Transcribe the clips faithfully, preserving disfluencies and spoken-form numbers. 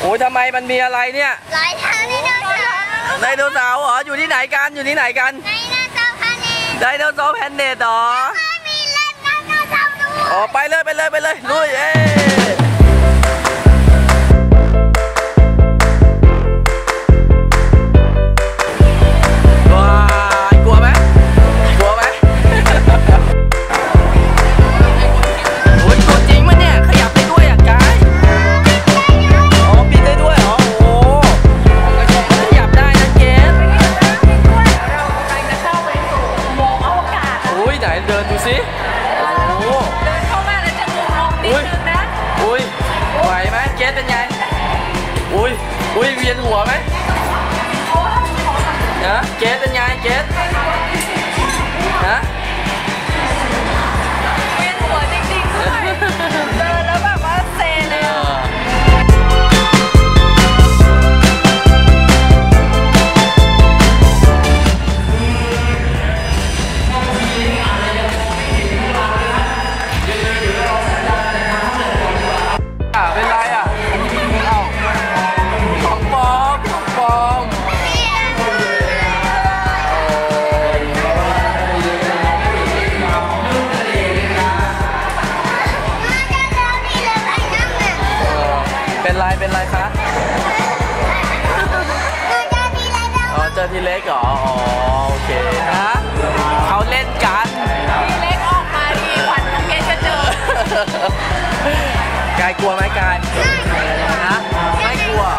โอ้ยทำไมมันมีอะไรเนี่ยหลายทางไดโนเสาร์ไดโนเสาร์เหรออยู่ที่ไหนกันอยู่ที่ไหนกันไดโนเสาร์แพนเนตเหรอมีเล่นไดโนเสาร์ด้วยอ๋อไปเลยไปเลยไปเลยลุยเอ๊อุ้ยเวียนหัวไหมนะเกสเป็นไงเกสนะเวียนหัวจริงๆด้วยเดินแล้วแบบว่าเซเลยเป็นไรอ่ะของปลอมของปลอมเป็นไรเป็นไรคะอ๋อเจอทีเล็กเหรออ๋อโอเคนะเขาเล่นกันทีเล็กออกมาทีขวัญน้องเกสจะเจอกายกลัวไหมกายนะไม่กลัว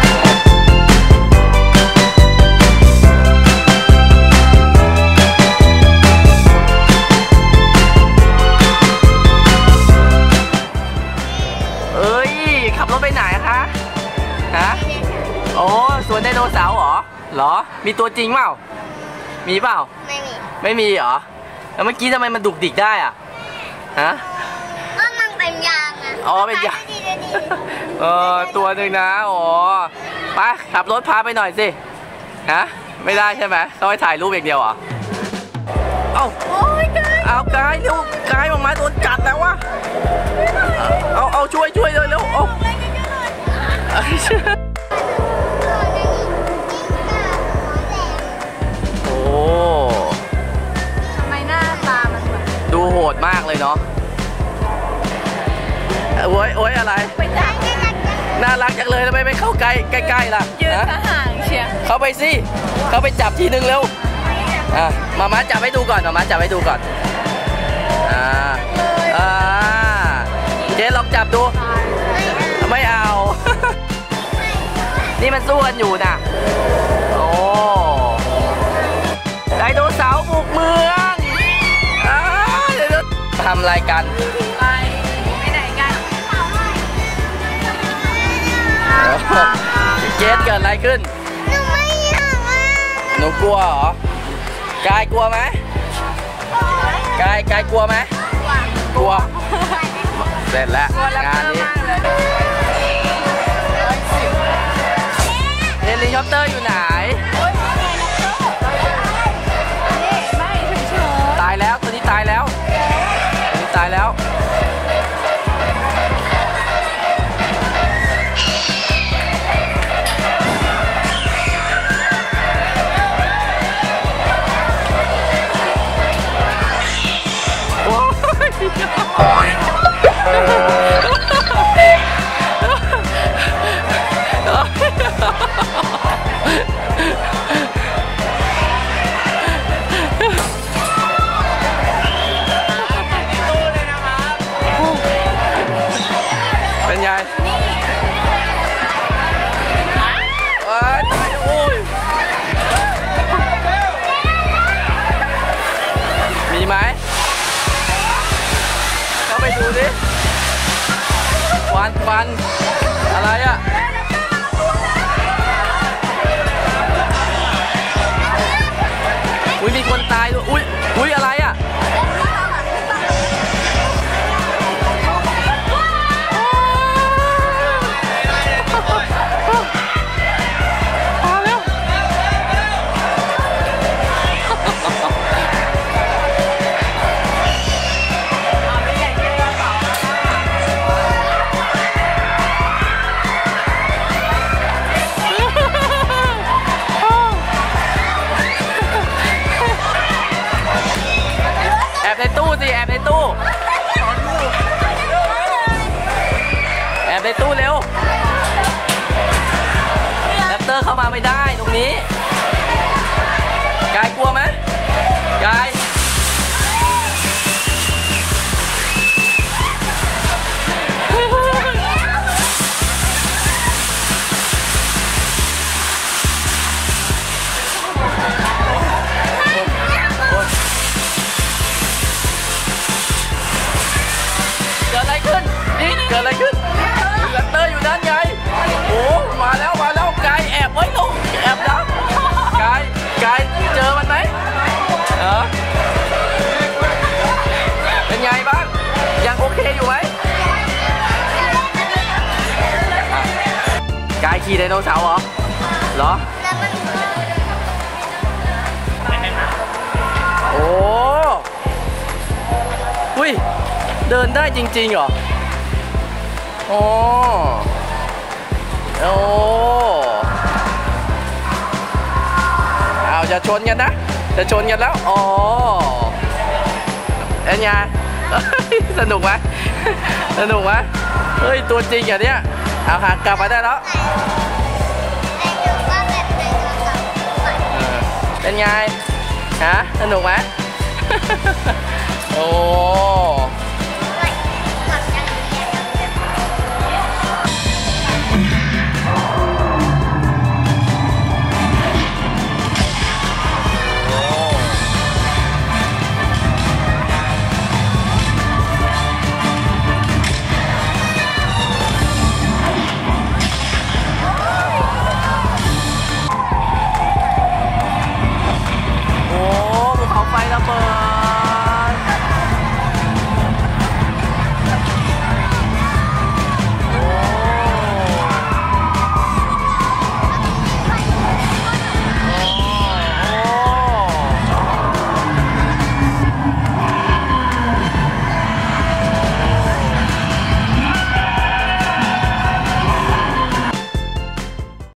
เอ้ยขับรถไปไหนคะฮะโอ้สวนไดโนเสาร์เหรอเหรอมีตัวจริงเปล่ามีเปล่าไม่มีไม่มีเหรอแล้วเมื่อกี้ทำไมมันดุกดิกได้อ่ะฮะก็มันเป็นยางอ่ะอ๋อเป็นยางเออตัวหนึ่งนะอ๋อไปขับรถพาไปหน่อยสิฮะไม่ได้ใช่ไหมต้องให้ถ่ายรูปอย่างเดียวเหรอเอ้าเอากายเร็วกายออกมาโดนกัดแล้ววะเอาเอาช่วยช่วยเลยเร็วเอาโอ้ทำไมหน้าตามันแบบดูโหดมากเลยเนาะโอ้ยโอ้ยอะไรน่ารักจังเลยทำไมไม่เข้าใกล้ใกล้ๆล่ะยืนห่างเชียร์เข้าไปสิเข้าไปจับทีนึงเร็วอ่ะมาม่าจับให้ดูก่อนมาม่าจับให้ดูก่อนอ่าอ่าเจ๊ลองจับดูไม่เอา นี่มันสู้กันอยู่นะโอ้ไดโนเสาร์บุกเมืองทำอะไรกันไปไปไหนกันเกสเกิดอะไรขึ้นหนูไม่อยากอ่ะหนูกลัวเหรอกายกลัวไหมกายกายกลัวไหมกลัวเสร็จแล้วงานนี้เฮลิคอปเตอร์อยู่ไหนตายแล้วตัวนี้ตายแล้วตัวนี้ตายแล้วเป็นไงมีไหมเข้าไปดูดิควันควันอะไรอ่ะอุ้ยมีคนตายด้วยอุ้ยอุ้ยอะไรอ่ะมาไม่ได้ตรงนี้กายกลัวไหมกายเกิดอะไรขึ้นนี่เกิดอะไรขึ้นแรปเตอร์อยู่ด้านไงโอ้มาแล้วมาแล้วกายแอบไว้ลงแอบนะกายกายเจอมันไหมเออเป็นไงบ้างยังโอเคอยู่ไหมกายขี่ไดโนเสาร์เหรอเหรอแล้วมันโอ้อุ้ยเดินได้จริงๆเหรอโอ้โอ้เอาจะชนกันนะจะชนกันแล้วอ๋อเอ็นไงสนุกไหมสนุกไหมเฮ้ยตัวจริงอย่างเนี้ยเอาหากลับมาได้แล้วไอ้หนูก็แบบไดโนเสาร์ด้วยเออเป็นไงฮะสนุกไหม โอ้